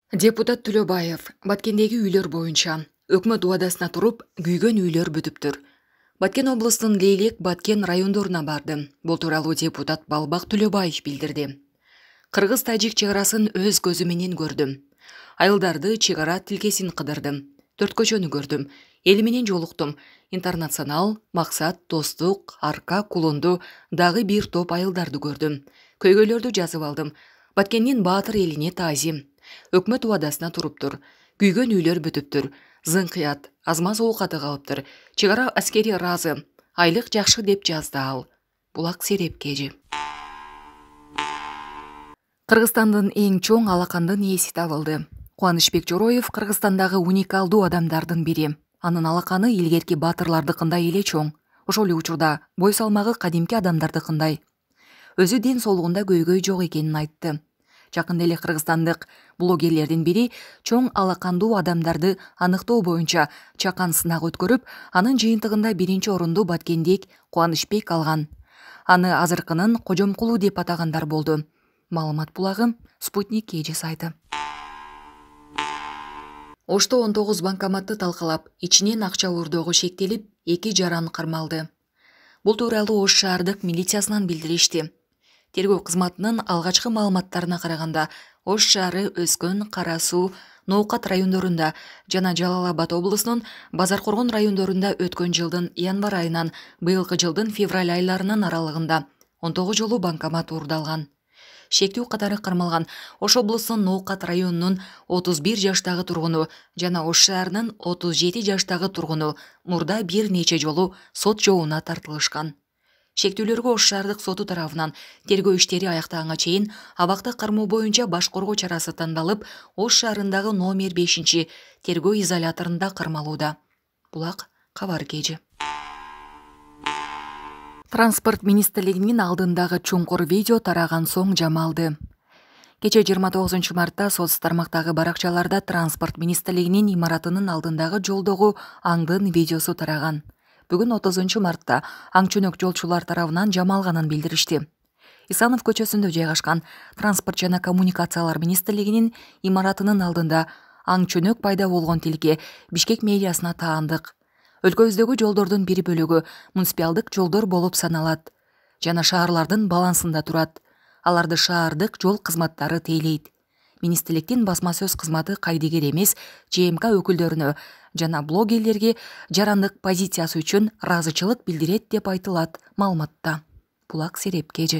Депутат Төлөбаев Баткендеги үйлөр боюнча өкмөт убадасына туруп, күйгөн үйлөр бүтүптүр. Баткен облустун Лейлек, Баткен райондоруна барды. Бул тууралуу депутат Балбак Төлөбаев билдирди. Кыргыз-тажик чегарасын өз көзү менен көрдүм. Айылдарды, чегара тилкесин кыдырдым. Төрт көчөнү көрдүм. Эл менен жолуктум. Интернационал, Максат, Достук, Арка, Кулунду, дагы бир топ айылдарды көрдүм. Көйгөйлөрдү жазып алдым. Баткендин баатыр элине таазим. Өкмөт убадасына туруптур. Күйгөн үйлөр бүтүптүр. Зыңкыят, азмаз оокаты калыптыр. Чегара аскери ыраазы. Айлык жакшы деп жазды ал. Булак Серепкежи. Кыргызстандын эң чоң алакандын ээси табылды. Кубанычбек Жороев Кыргызстандагы уникалдуу адамдардын бири. Анын алаканы илгерки баатырлардыкындай эле чоң. Ошол эле учурда бой салмагы кадимки адамдардыкындай. Өзү ден соолугунда көйгөй жок экенин айтты. Жакында эле кыргызстандык блогерлердин бири чоң алакандуу адамдарды аныктоо боюнча чакан сынак өткөрүп, анын жыйынтыгында биринчи орунду баткендик Кубанычбек алган. Аны азыркынын Кожомкулу деп атагандар болду. Маалымат булагы Спутник KG сайты. Ошто 19 банкоматты талкалап, ичинен акча уурдоого шектелип, 2 жаран кармалды. Бул тууралуу Ош шаардык милициясынан билдиришти. Тергөө кызматынын алгачкы маалыматтарына караганда, Ош шаары, Өскөн, Кара Суу, Ноокат райондорунда жана Жалал Абад облусунун Базаркоргон райондорунда өткөн жылдын январь айынан быйылкы жылдын февраль айларынын аралыгында 19 жолу банкомат уурдалган. Шектүү катары кармалган Ош облусунун Ноокат районунун 31 жаштагы тургуну жана Ош шаарынын 37 жаштагы тургуну мурда бир нече жолу сот жообуна тартылышкан. Шектүүлөргө Ош шаардык соту тарабынан тергөө иштери аяктаганга чейин абакта кармоо боюнча баш коргоо чарасы тандалып, Ош шаарындагы номер 5 тергөө изоляторунда кармалууда. Булак Кабар KG. Транспорт министрлигинин алдындагы чуңкур видео тараган соң жамалды. Кече 29 мартта соц тармактагы баракчаларда Транспорт министрлигинин имаратынын алдындагы жолдогу аңдын видеосу тараган. Бүгүн 30 мартта аңчөнөк жолчулар тарабынан жамалганын билдиришти. Исанов көчөсүндө жайгашкан Транспорт жана коммуникациялар министрлигинин имаратынын алдында аңчөнөк пайда болгон тилке Бишкек мэриясына таандык. Өлкөбүздөгү жолдордун бир бөлүгү муниципалдык жолдор болуп саналат жана шаарлардын балансында турат. Аларды шаардык жол кызматтары тейлейт. Министрликтин басма сөз кызматы кайдыгер эмес ЖМК өкүлдөрүнө жана блогерлерге жарандык позициясы үчүн ыраазычылык билдирет деп айтылат маалыматта. Булак Серепкежи.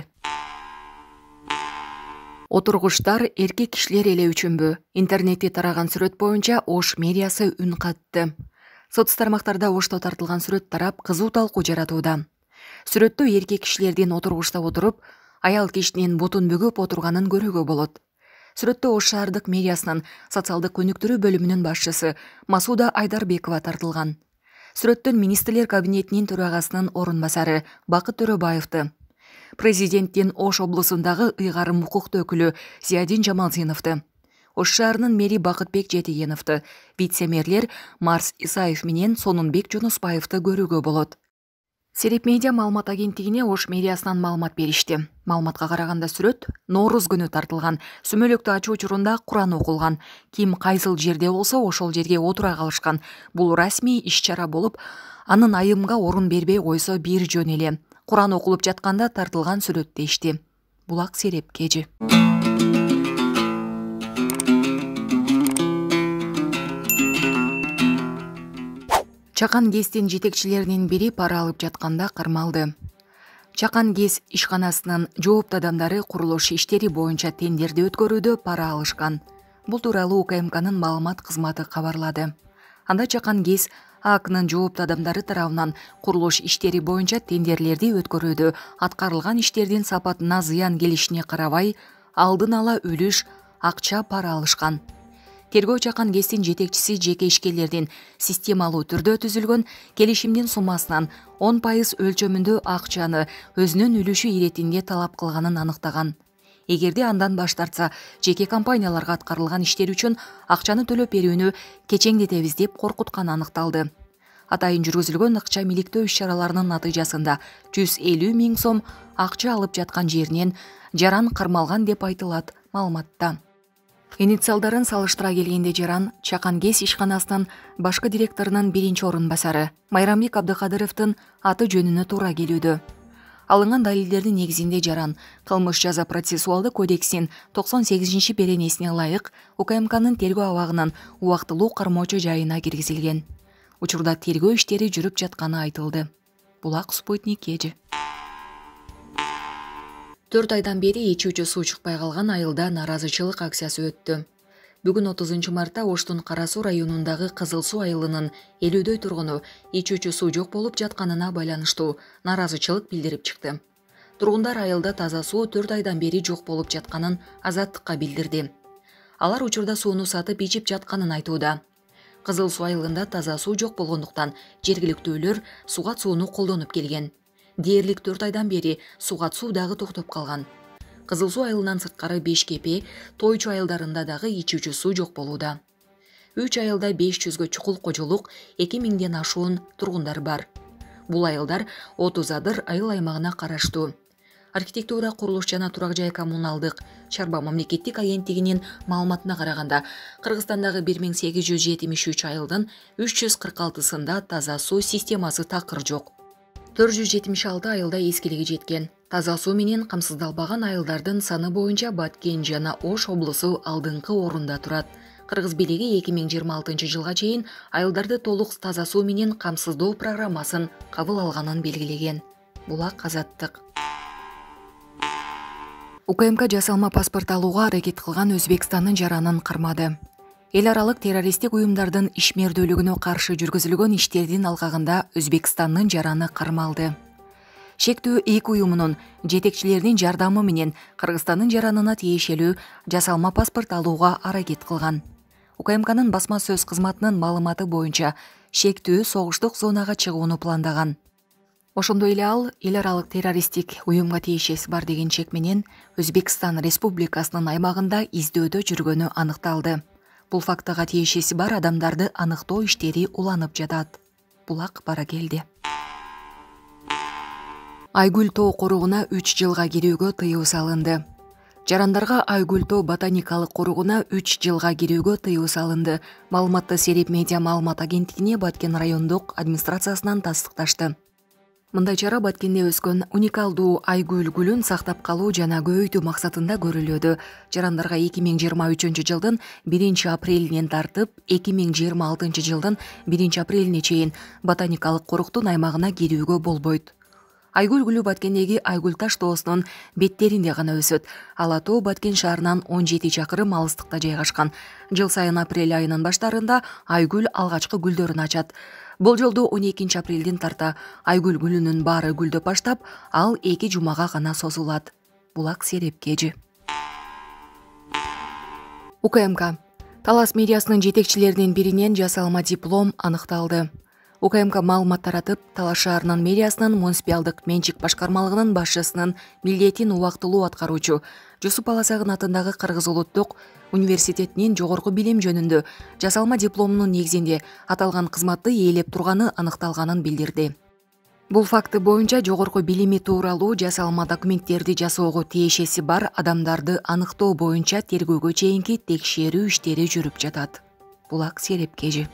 Отургучтар эркек кишилер эле үчүнбү? Интернетте тараган сүрөт боюнча Ош мэриясы үн катты. Соц тармактарда Ошто тартылган сүрөт тарап кызуу талкуу жаратууда. Сүрөттө эркек кишилердин отургучта отуруп, аял кишинин бутун бүгүп отурганын көрүүгө болот. Сүрөттө Ош шаардык мэриясынын социалдык өнүктүрүү бөлүмүнүн башчысы Масуда Айдарбекова тартылган. Сүрөттөн министрлер кабинетинин төрагасынын орун басары Бакыт Төрөбаевди, президенттин Ош облусундагы ыйгарым укуктуу өкүлү Зиядин Жамалзиновду, Ош шаарынын мэри Бакытбек Жетигеновду, вице-мэрлер Марс Исаев менен Сонунбек Жунусбаевди көрүүгө болот. Сереп медиа маалымат агенттигине Ош мэриясынан маалымат беришти. Маалыматка караганда сүрөт Нооруз күнү тартылган. Сүмөлөктү ачуу учурунда Куран окулган. Ким кайсыл жерде болсо ошол жерге отура калышкан. Бул расмий иш-чара болуп, анын айымга орун бербей койсо бир жөн эле. Куран окулуп жатканда тартылган сүрөт дешти. Булак Серепкежи. Чакан ГЭСтин жетекчилеринин бири пара алып жатканда кармалды. Чакан ГЭС ишканасынын жооптуу адамдары курулуш иштери боюнча тендерди өткөрүүдө пара алышкан. Бул тууралуу УКМКнын маалымат кызматы кабарлады. Анда Чакан ГЭС АКнын жооптуу адамдары тарабынан курулуш иштери боюнча тендерлерди өткөрүүдө аткарылган иштердин сапатына зыян келишине карабай, алдын ала үлүш акча пара алышкан. Тергөө Чакан ГЭСтин жетекчиси жеке ишкерлердин системалуу түрдө түзүлгөн келишимдин суммасынан 10% өлчөмүндө акчаны өзүнүн үлүшү иретинде талап кылганын аныктаган. Эгерде андан баш тартса, жеке компанияларга аткарылган иштер үчүн акчаны төлөп берүүнү кечеңдетебиз деп коркутканы аныкталды. Атайын жүргүзүлгөн акча миликтөө иш-чараларынын натыйжасында 150 000 сом акча алып жаткан жеринен жаран кармалган деп айтылат маалыматта. Инициалдарын салыштыра келгенде жаран Чакан КЭС ишканасынын башкы директорунун биринчи орун басары Майрамбек Абдыкадыровдун аты жөнүнө туура келүүдө. Алынган далилдердин негизинде жаран кылмыш жаза процессуалдык кодексинин 98 беренесине ылайык УКМКнын тергөө абагынан убактылуу кармоочу жайына киргизилген. Учурда тергөө иштери жүрүп жатканы айтылды. Булак Спутник KG. 4 айдан бери ичүүчү суу чыкпай калган айылда нааразычылык акциясы өттү. Бүгүн 30 мартта Оштун Кара Суу районундагы Кызыл Суу айылынын 50дөй тургуну ичүүчү суу жок болуп жатканына байланыштуу нааразычылык билдирип чыкты. Тургундар айылда таза суу 4 айдан бери жок болуп жатканын Азаттыкка билдирди. Алар учурда сууну сатып ичип жатканын айтууда. Кызыл Суу айылында таза суу жок болгондуктан жергиликтүүлөр сугат сууну колдонуп келген. Дээрлик 4 айдан бери сугат суу дагы токтоп калган. Кызыл Суу айылынан сырткары Бешкепе, Тойчу айылдарында дагы ичүүчү суу жок болууда. 3 айылда 500гө чукул кожолук, 2000ден ашуун тургундар бар. Бул айылдар 30 адыр айыл аймагына караштуу. Архитектура, курулуш жана турак жай коммуналдык чарба мамлекеттик агенттигинин маалыматына караганда, Кыргызстандагы 1873 айылдын 346сында таза суу системасы такыр жок. 476 айылда эскилиги жеткен. Таза суу менен камсыздалбаган айылдардын саны боюнча Баткен жана Ош облусу алдыңкы орунда турат. Кыргыз бийлиги 2026 жылга чейин айылдарды толук таза суу менен камсыздоо программасын кабыл алганын белгилеген. Булак Азаттык. УКМК жасалма паспорт алууга аракет кылган Өзбекстандын жаранын кармады. Эл аралык террористтик уюмдардын ишмердүүлүгүнө каршы жүргүзүлгөн иштердин алкагында Өзбекстандын жараны кармалды. Шектүү эки уюмунун жетекчилеринин жардамы менен Кыргызстандын жаранына тиешелүү жасалма паспорт алууга аракет кылган. УКМКнын басма сөз кызматынын маалыматы боюнча шектүү согуштук зонага чыгууну пландаган. Ошондой эле ал эл аралык террористтик уюмга тиешеси бар деген чек менен Өзбекстан Республикасынын аймагында издөөдө жүргөнү аныкталды. Бул фактыга тиешеси бар адамдарды аныктоо иштери уланып жатат. Булак бара келди. Айгүл тоо коругуна 3 жылга кирүүгө тыюу салынды. Жарандарга Айгүл тоо ботаникалык коругуна 3 жылга кирүүгө тыюу салынды. Маалыматты Сереп медиа маалымат агенттигине Баткен райондук администрациясынан тастыкташты. Мындай чара Баткенде өскөн уникалдуу айгүл гүлүн сактап калуу жана көбөйтүү максатында көрүлүүдө. Жарандарга 2023 жылдын 1 апрелинен тартып 2026 жылдын 1 апрелине чейин ботаникалык коруктун аймагына кирүүгө болбойт. Айгүл гүлү Баткендеги Айгүл таш тоосунун беттеринде гана өсөт. Ала тоо Баткен шаарынан 17 чакырым алыстыкта жайгашкан. Жыл сайын апрель айынын баштарында Айгүл алгачкы гүлдөрүн ачат. Бул жолду 12 апрелден тарта Айгүл гүлүнүн баары гүлдөп баштап, ал 2 жумага гана созулат. Булак Сереп KG. УКМК. Талас медиасынын жетекчилеринин биринен жасалма диплом аныкталды. УКМК маалымат таратып, Талас шаарынын медиасынын муниципалдык менчик башкармалыгынын башчысынын милдетин убактылуу аткаруучу Жусуп Аласагын атындагы Кыргыз улуттук университетинин жогорку билим жөнүндө жасалма дипломунун негизинде аталган кызматты ээлеп турганы аныкталганын билдирди. Бул факты боюнча жогорку билими тууралуу жасалма документтерди жасоого тиешеси бар адамдарды аныктоо боюнча тергөөгө чейинки текшерүү иштери жүрүп жатат. Булак Сереп KG.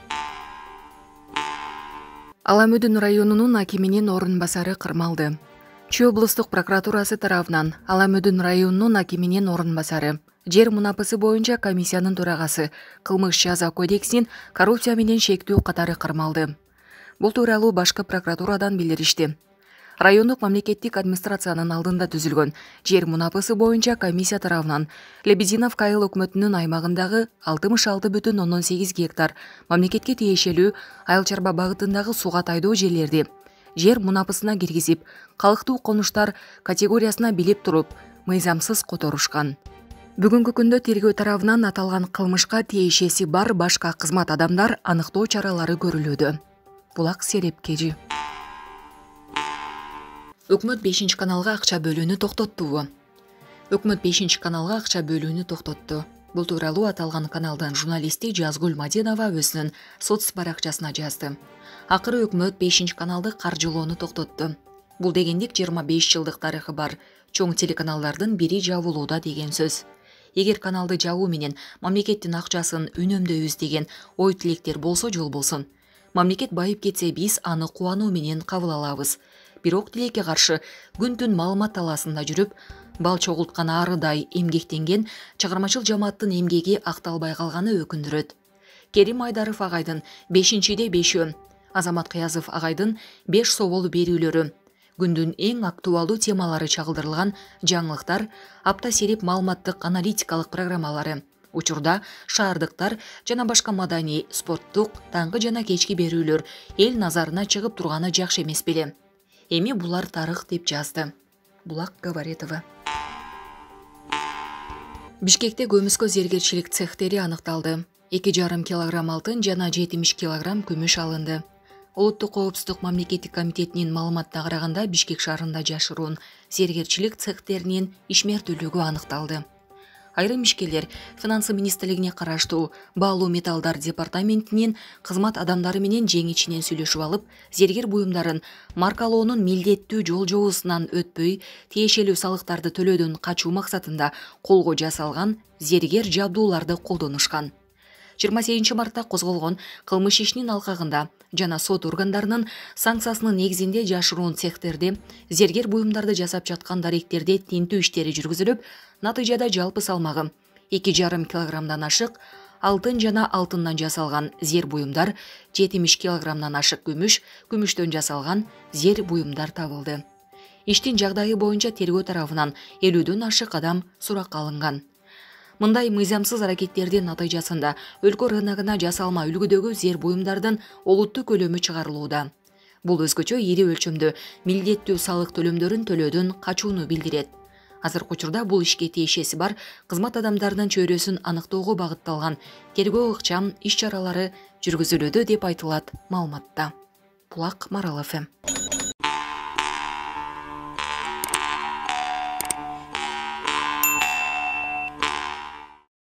Аламөдүн районунун акиминин орун басары кырмалды. Чүй облустук прокуратурасы тарабынан Аламөдүн районунун акиминин орун басары жер мунапысы боюнча комиссиянын төрагасы кылмыш жаза кодексинин коррупция менен шектүү катары кырмалды. Бул тууралуу башкы прокуратурадан билдиришти. Райондук мамлекеттик администрациянын алдында түзүлгөн жер мунапысы боюнча комиссия тарабынан Лебединовка айыл өкмөтүнүн аймагындагы 66,8 гектар мамлекетке тиешелүү айыл чарба багытындагы сууга тайдоо жерлерди жер мунапысына киргизип, калктуу конуштар категориясына билип туруп, мыйзамсыз которушкан. Бүгүнкү күндө тергөө тарабынан аталган кылмышка тиешеси бар башка кызмат адамдар аныктоо чаралары көрүлүүдө. Булак Сереп KG. Өкмөт 5 каналга акча бөлүүнү токтоттубу? Өкмөт 5 каналга акча бөлүүнү токтотту. Бул тууралуу аталган каналдын журналисти Жазгүл Мадинова өзүнүн соц баракчасына жазды. Акыры өкмөт 5 каналды каржылоону токтотту. Бул дегендик 25 жылдык тарыхы бар чоң телеканалдардын бири жабылууда деген сөз. Эгер каналды жабуу менен мамлекеттин акчасын үнөмдөйбүз деген ой тилектер болсо жол болсун. Мамлекет байып кетсе биз аны кубануу менен кабыл алабыз. Бирок тилекке каршы күн-түн маалымат талаасында жүрүп, бал чогулткан арыдай эмгектенген чыгармачыл жамааттын эмгеги акталбай калганы өкүндүрөт. Керим Айдаров агайдын 5-де 5-өө, Азамат Кыязов агайдын 5 собол берүүлөрү, күндүн эң актуалдуу темалары чагылдырылган жаңылыктар, апта серип маалыматтык аналитикалык программалары, учурда шаардыктар жана башка маданий, спорттук, таңкы жана кечки берүүлөр эл назарына чыгып турганы жакшы эмес беле? Эми булар тарых деп жазды Булак Габаретова. Бишкекте көмүскө зергерчилик цехтери аныкталды. 2,5 килограмм алтын жана 70 килограмм күмүш алынды. Улуттук коопсуздук мамлекеттик комитетинин маалыматына караганда Бишкек шаарында жашыруун зергерчилик цехтеринин ишмертүүлүгү аныкталды. Айрым ишкерлер Финансы министрлигине караштуу Баалуу металлдар департаментинин кызмат адамдары менен жең ичинен сүйлөшүп алып, зергер буюмдарын маркалоонун милдеттүү жол-жобусунан өтпөй, тиешелүү салыктарды төлөөдөн качуу максатында колго жасалган зергер жабдууларды колдонушкан. 28 мартта козголгон кылмыш ишинин алкагында жана сот органдарынын санкциясынын негизинде жашыруун цехтерде зергер буюмдарды жасап жаткан даректерде тинтүү иштери жүргүзүлүп, натыйжада жалпы салмагы 2,5 килограммдан ашык алтын жана алтындан жасалган зер буюмдар, 70 килограммдан ашык күмүш, күмүштөн жасалган зер буюмдар табылды. Иштин жагдайы боюнча тергөө тарабынан 50дөн ашык адам суракка алынган. Мындай мыйзамсыз аракеттердин натыйжасында өлкө рыногуна жасалма үлгүдөгү зер буюмдардын олуттуу көлөмү чыгарылууда. Бул өзгөчө ири өлчөмдө милдеттүү салык төлөмдөрүн төлөөдөн качууну билдирет. Азыркы учурда бул ишке тиешеси бар кызмат адамдарынын чөйрөсүн аныктоого багытталган тергөө ыкчам иш-чаралары жүргүзүлүүдө деп айтылат маалыматта. Булак Марал ФМ.